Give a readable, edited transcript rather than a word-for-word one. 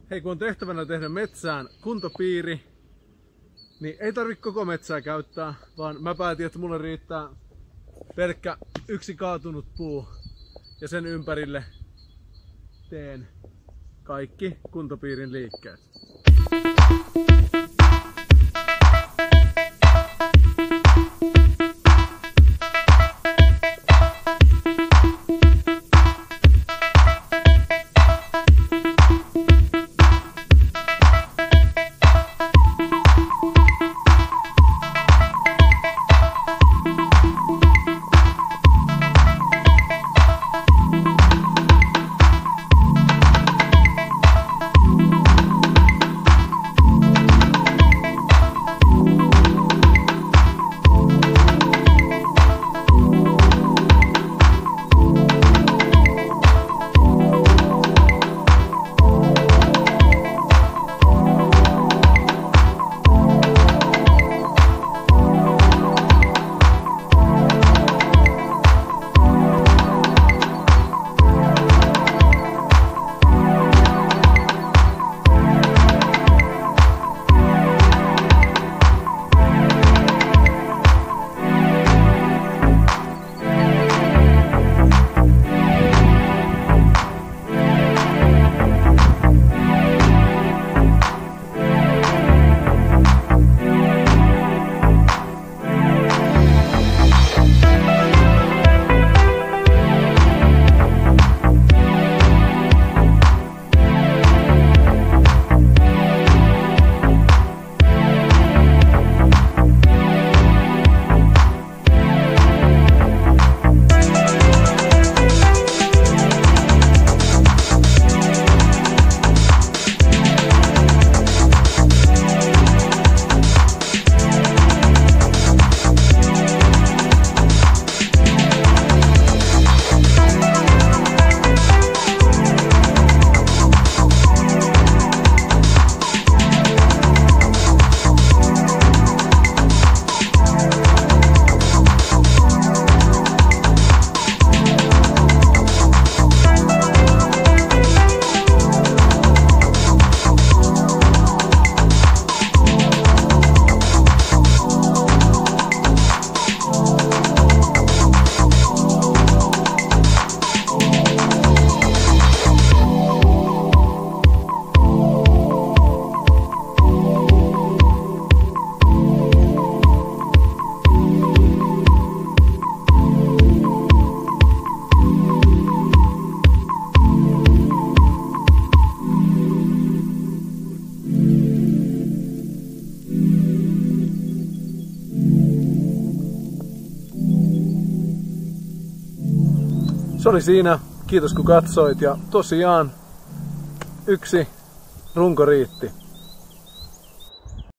Hei, kun on tehtävänä tehdä metsään kuntopiiri, niin ei tarvitse koko metsää käyttää, vaan mä päätin, että mulle riittää pelkkä yksi kaatunut puu ja sen ympärille teen kaikki kuntopiirin liikkeet. Se oli siinä. Kiitos kun katsoit ja tosiaan yksi runko riitti.